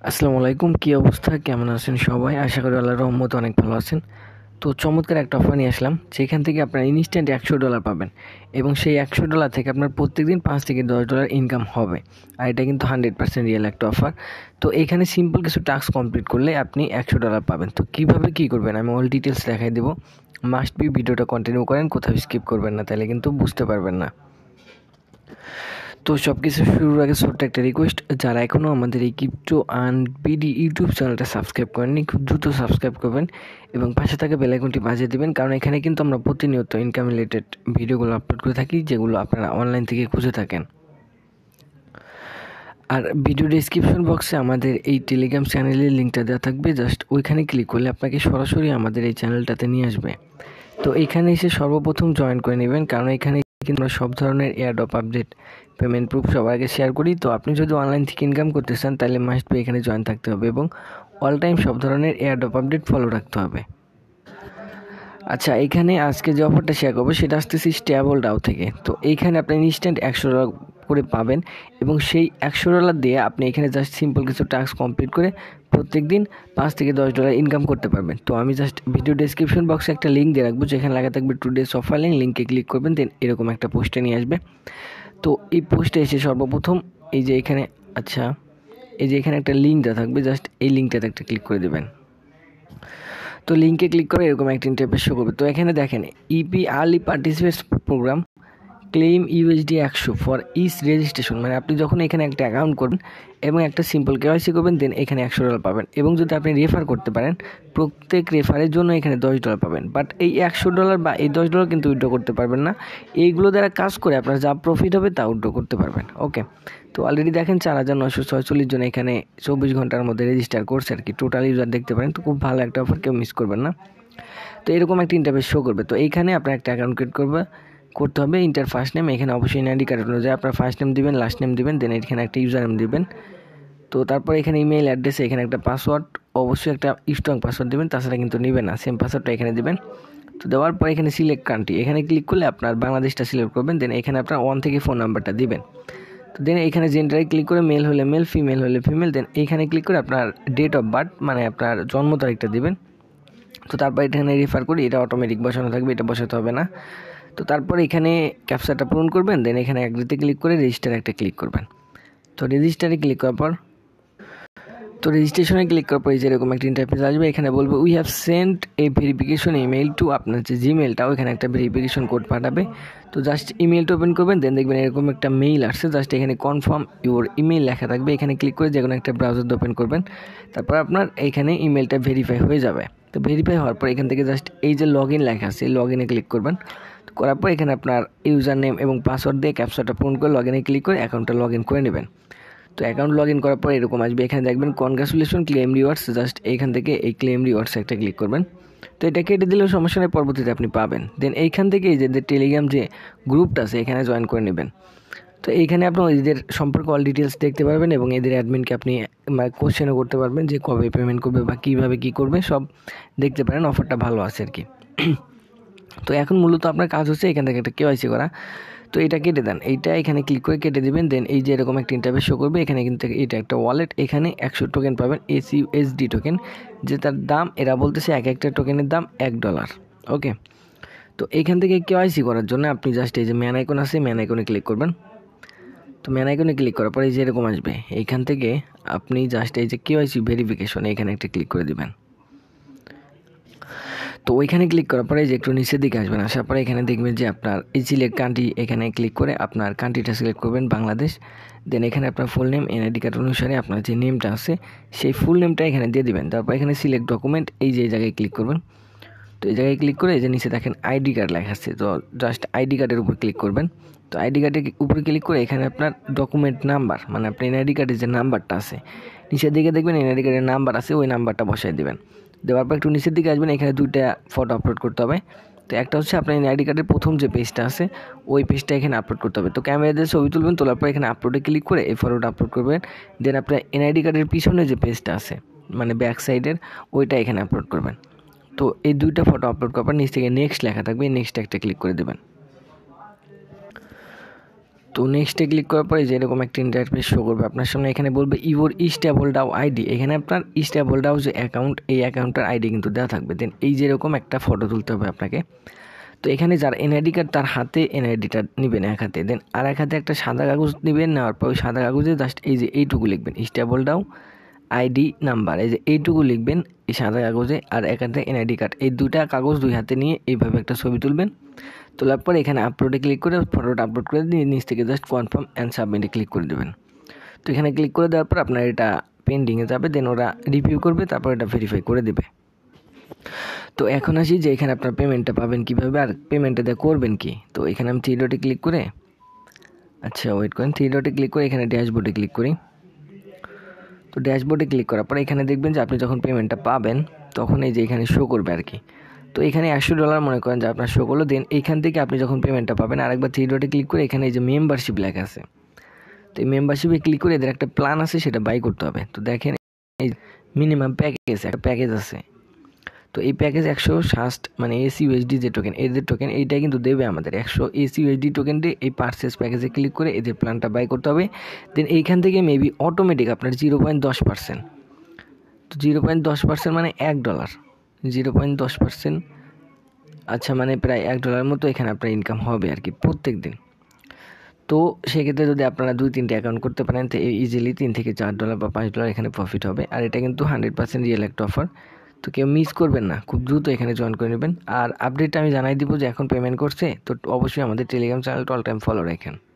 আসসালামু আলাইকুম, কী অবস্থা, কেমন আছেন সবাই? আশা করি আল্লাহর রহমতে অনেক ভালো আছেন। তো চমৎকার একটা অফার নিয়ে আসলাম, যেখান থেকে আপনার ইনস্ট্যান্ট $100 পাবেন এবং সেই $100 থেকে আপনার প্রত্যেকদিন $5 থেকে $10 ইনকাম হবে। আর এটা কিন্তু 100% রিয়েল একটা অফার। তো এখানে সিম্পল কিছু টাস্ক কমপ্লিট করলে আপনি $100 পাবেন। তো কীভাবে কী করবেন আমি অল ডিটেলস দেখাই দেবো। মাস্ট বি ভিডিওটা কন্টিনিউ করেন, কোথাও স্কিপ করবেন না, তাহলে কিন্তু বুঝতে পারবেন না। তো সব কিছু শুরুর আগে ছোট্ট একটা রিকোয়েস্ট, যারা এখনও আমাদের এই ক্রিপ্টো অ্যান্ড বিডি ইউটিউব চ্যানেলটা সাবস্ক্রাইব করেননি, খুব দ্রুত সাবস্ক্রাইব করবেন এবং পাশে থাকা বেল আইকনটি বাজিয়ে দেবেন, কারণ এখানে কিন্তু আমরা প্রতিনিয়ত ইনকাম রিলেটেড ভিডিওগুলো আপলোড করে থাকি, যেগুলো আপনারা অনলাইন থেকে খুঁজে থাকেন। আর ভিডিও ডেসক্রিপশন বক্সে আমাদের এই টেলিগ্রাম চ্যানেলের লিঙ্কটা দেওয়া থাকবে, জাস্ট ওইখানে ক্লিক করলে আপনাকে সরাসরি আমাদের এই চ্যানেলটাতে নিয়ে আসবে। তো এখানে এসে সর্বপ্রথম জয়েন করে নেবেন, কারণ এখানে কিন্তু আমরা সব ধরনের এয়ারড্রপ আপডেট, পেমেন্ট প্রুফ সবার আগে শেয়ার করি। তো আপনি যদি অনলাইন থেকে ইনকাম করতে চান তাহলে মাস্ট বি এখানে জয়েন থাকতে হবে এবং অল টাইম সব ধরনের এয়ারড্রপ আপডেট ফলো রাখতে হবে। আচ্ছা, এখানে আজকে যে অফারটা শেয়ার করবো সেটা আসতেছে স্টেবল ডাও থেকে। তো এইখানে আপনি ইনস্ট্যান্ট $100 করে পাবেন এবং সেই $100 দিয়ে আপনি এখানে জাস্ট সিম্পল কিছু টাস্ক কমপ্লিট করে প্রত্যেক দিন $5 থেকে $10 ইনকাম করতে পারবেন। তো আমি জাস্ট ভিডিও ডেসক্রিপশন বক্সে একটা লিঙ্ক দিয়ে রাখবো, যেখানে লেখা থাকবে টুডেস অফার লিঙ্ক। লিঙ্কে ক্লিক করবেন, দেন এরকম একটা পোস্টে নিয়ে আসবে। তো এই পোস্টে এসে সর্বপ্রথম এই যে এখানে একটা লিঙ্ক দেওয়া থাকবে, জাস্ট এই লিঙ্কটাতে একটা ক্লিক করে দেবেন। তো লিঙ্কে ক্লিক করে এরকম একটা ইন্টারফেস শো করবে। তো এখানে দেখেন EP early participants program claim USD 100 for each registration, মানে আপনি যখন এখানে একটা অ্যাকাউন্ট করবেন এবং একটা সিম্পল কেওয়াইসি করবেন, দেন এখানে $100 পাবেন এবং যদি আপনি রেফার করতে পারেন প্রত্যেক রেফারের জন্য এখানে $10 পাবেন। বাট এই $100 বা এই $10 কিন্তু উইথড্র করতে পারবেন না, এইগুলো দ্বারা কাজ করে আপনার যা প্রফিট হবে তা উইথড্র করতে পারবেন। ওকে, তো অলরেডি দেখেন 4946 জন এখানে 24 ঘন্টার মধ্যে রেজিস্টার করছে আর কি। টোটাল ইউজার দেখতে পারেন। তো খুব ভালো একটা অফার, কেউ মিস করবেন না। তো এরকম একটা ইন্টারফেস শো করবে। তো এইখানে আপনার একটা অ্যাকাউন্ট ক্রিয়েট করতে হবে। ইন্টার ফার্স্ট নেম, এখানে অবশ্যই আইডি কার্ড অনুযায়ী আপনার ফার্স্ট নেম দিবেন, লাস্ট নেম দিবেন, দেন এখানে একটা ইউজার নেম দিবেন। তো তারপর এখানে ইমেল অ্যাড্রেসে এখানে একটা পাসওয়ার্ড, অবশ্যই একটা স্ট্রং পাসওয়ার্ড দিবেন, তাছাড়া কিন্তু নেবেন না, সেম পাসওয়ার্ডটা এখানে দিবেন। তো দেওয়ার পর এখানে সিলেক্ট কান্ট্রি, এখানে ক্লিক করলে আপনার বাংলাদেশটা সিলেক্ট করবেন, দেন এখানে আপনার 1 থেকে ফোন নাম্বারটা দিবেন। তো দেন এখানে জেন্ডারে ক্লিক করে মেল হলে মেল, ফিমেল হলে ফিমেল, দেন এইখানে ক্লিক করে আপনার ডেট অফ বার্থ মানে আপনার জন্ম তারিখটা দিবেন। তো তারপর এখানে রেফার করি, এটা অটোমেটিক বসানো থাকবে, এটা বসাতে হবে না। তো তারপর এখানে ক্যাপচাটা পূরণ করবেন, দেন এখানে অ্যাগ্রিতে ক্লিক করে রেজিস্টার একটা ক্লিক করবেন। তো রেজিস্টারে ক্লিক করার পর রেজিস্ট্রেশনে ক্লিক করার পর যেরকম একটা ইন্টারফেস আসবে, এখানে বলবো we have sent a verification email to, আপনার যে জিমেলটা ওইখানে একটা ভেরিফিকেশন কোড পাঠাবে। তো জাস্ট ইমেলটা ওপেন করবেন, দেন দেখবেন এরকম একটা মেইল আসছে, জাস্ট এখানে কনফার্ম ইউর ইমেল লেখা থাকবে, এখানে ক্লিক করে যে কোনো একটা ব্রাউজার ওপেন করবেন। তারপর আপনার এইখানে ইমেলটা ভেরিফাই হয়ে যাবে। তো ভেরিফাই হওয়ার পর এখান থেকে জাস্ট এই যে লগ ইন লেখা আছে, লগ ইনে ক্লিক করবেন। করার পর এখানে আপনার ইউজার নেম এবং পাসওয়ার্ড দিয়ে ক্যাপচাটা পূরণ করে লগ ইনে ক্লিক করে অ্যাকাউন্টটা লগ ইন করে নেবেন। তো অ্যাকাউন্ট লগ ইন করার পর এরকম আসবে, এখানে দেখবেন কনগ্রাচুলেশন ক্লেম রিওয়ার্ডস, জাস্ট এইখান থেকে এই ক্লেম রিওয়ার্ডস একটা ক্লিক করবেন। তো এটা কেটে দিলেও সমস্যা নেই, পরবর্তীতে আপনি পাবেন। দেন এইখান থেকে এই যে টেলিগ্রাম যে গ্রুপটা আছে এখানে জয়েন করে নেবেন। তো এইখানে আপনি এদের সম্পর্কে অল ডিটেলস দেখতে পারবেন এবং এদের অ্যাডমিনকে আপনি কোশ্চেনও করতে পারবেন যে কবে পেমেন্ট করবে বা কীভাবে কী করবে সব দেখতে পারেন। অফারটা ভালো আছে আর কি। তো এখন মূলত আপনার কাজ হচ্ছে এখান থেকে একটা কেওয়াইসি করা। তো এটা কেটে দেন, এইটা এখানে ক্লিক করে কেটে দেবেন। দেন এই যে এরকম একটা ইন্টারফেস শো করবে, এখানে কিন্তু এটা একটা ওয়ালেট, এখানে 100 টোকেন পাবেন, এসইউএসডি টোকেন, যেটার দাম এরা বলতেছে এক একটা টোকেনের দাম $1। ওকে, তো এইখান থেকে কেওয়াইসি করার জন্য আপনি জাস্ট এই যে ম্যান আইকন আছে, ম্যান আইকনে ক্লিক করবেন। তো ম্যান আইকনে ক্লিক করার পরে এই যে এরকম আসবে, এইখান থেকে আপনি জাস্ট এই যে কেওয়াইসি ভেরিফিকেশন এখানে একটা ক্লিক করে দেবেন। তো ওইখানে ক্লিক করার পরে যে একটু নিচের দিকে আসবেন, আসার পরে এখানে দেখবেন যে আপনার এই সিলেক্ট কান্ট্রি, এখানে ক্লিক করে আপনার কান্ট্রিটা সিলেক্ট করবেন বাংলাদেশ। দেন এখানে আপনার ফুল নেম, এনআইডি কার্ড অনুসারে আপনার যে নেমটা আছে সেই ফুল নেমটা এখানে দিয়ে দিবেন। তারপর এখানে সিলেক্ট ডকুমেন্ট, এই যে জায়গায় ক্লিক করবেন। তো এই জায়গায় ক্লিক করে এই যে নিচে দেখেন আইডি কার্ড লেখা আছে, তো জাস্ট আইডি কার্ডের উপর ক্লিক করবেন। তো আইডি কার্ডের উপরে ক্লিক করে এখানে আপনার ডকুমেন্ট নাম্বার মানে আপনার এনআইডি কার্ডের যে নাম্বারটা আছে নিচের দিকে দেখবেন এনআইডি কার্ডের নাম্বার আছে, ওই নাম্বারটা বসাই দেবেন। দেওয়ার পর একটু নিচের দিকে আসবেন, এখানে 2টা ফটো আপলোড করতে হবে। তো একটা হচ্ছে আপনার এনআইডি কার্ডের প্রথম যে পেজটা আছে ওই পেজটা এখানে আপলোড করতে হবে। তো ক্যামেরা দিয়ে ছবি তুলবেন, তোলার পর এখানে আপলোডে ক্লিক করে এই ফটোটা আপলোড করবেন। দেন আপনার এনআইডি কার্ডের পিছনে যে পেজটা আছে মানে ব্যাক সাইডের ওইটা এখানে আপলোড করবেন। তো এই 2টা ফটো আপলোড করার পর নিচ থেকে নেক্সট লেখা থাকবে, নেক্সট একটা ক্লিক করে দেবেন। তো নেক্সটে ক্লিক করার পরে যে এরকম একটা ইন্টারফেস শো করবে আপনার সামনে। এখানে বলবে ইউর স্টেবল ডাও আইডি। এখানে আপনার স্টেবল ডাও যে অ্যাকাউন্ট, এই অ্যাকাউন্টের আইডি কিন্তু দেওয়া থাকবে। দেন এই যেরকম একটা ফটো তুলতে হবে আপনাকে। তো এখানে যার এনআইডি কার্ড তার হাতে এনআইডিটা নেবেন এক হাতে, দেন আর এক হাতে একটা সাদা কাগজ নেবেন। নেওয়ার পর ওই সাদা কাগজে জাস্ট এই যে এইটুকু লিখবেন, স্টেবল ডাও আইডি নাম্বার, এই যে এইটুকু লিখবেন এই সাদা কাগজে। আর এক হাতে এনআইডি কার্ড, এই দুইটা কাগজ দুই হাতে নিয়ে এইভাবে একটা ছবি তুলবেন। তোলার পর এখানে আপলোডে ক্লিক করে ফটোটা আপলোড করে দিয়ে নিচ থেকে জাস্ট কনফার্ম অ্যান্ড সাবমিটে ক্লিক করে দেবেন। তো এখানে ক্লিক করে দেওয়ার পর আপনার এটা পেন্ডিংয়ে যাবে, দেন ওরা রিভিউ করবে, তারপর এটা ভেরিফাই করে দেবে। তো এখন আসি যে এখানে আপনার পেমেন্টটা পাবেন কীভাবে আর পেমেন্টটা দিয়ে করবেন কি। তো এখানে আমি থ্রি ডটে ক্লিক করে, আচ্ছা ওয়েট করেন, থ্রি ডটে ক্লিক করে এখানে ড্যাশবোর্ডে ক্লিক করি। তো ড্যাশবোর্ডে ক্লিক করার পরে এখানে দেখবেন যে আপনি যখন পেমেন্টটা পাবেন তখন এই যে এখানে শো করবে আর কি। তো এখানে $100 মনে করেন যে আপনার শো করলো। দেন এইখান থেকে আপনি যখন পেমেন্টটা পাবেন আরেকবার থ্রি ডটে ক্লিক করে এখানে এই যে মেম্বারশিপ লেখা আছে, তো এই মেম্বারশিপে ক্লিক করে এদের একটা প্ল্যান আছে সেটা বাই করতে হবে। তো দেখেন এই মিনিমাম প্যাকেজ, একটা প্যাকেজ আছে। তো এই প্যাকেজ 160 মানে ACUSD যে টোকেন, এদের টোকেন এইটা কিন্তু দেবে আমাদের 100 ACUSD টোকেন দিয়ে এই পারচেস প্যাকেজে ক্লিক করে এদের প্ল্যানটা বাই করতে হবে। দেন এইখান থেকে মেবি অটোমেটিক আপনার 0.10%, তো 0.10% মানে $1, 0.10%, আচ্ছা মানে প্রায় $1 মতো এখানে আপনার ইনকাম হবে আর কি প্রত্যেক দিন। তো সেক্ষেত্রে যদি আপনারা 2-3টে অ্যাকাউন্ট করতে পারেন তো ইজিলি $3 থেকে $4 বা $5 এখানে প্রফিট হবে। আর এটা কিন্তু 100% রিয়েল একটা অফার, তো কেউ মিস করবেন না, খুব দ্রুত এখানে জয়েন করে নেবেন। আর আপডেটটা আমি জানাই দিব যে এখন পেমেন্ট করছে, তো অবশ্যই আমাদের টেলিগ্রাম চ্যানেলটা অল টাইম ফলো রাখেন।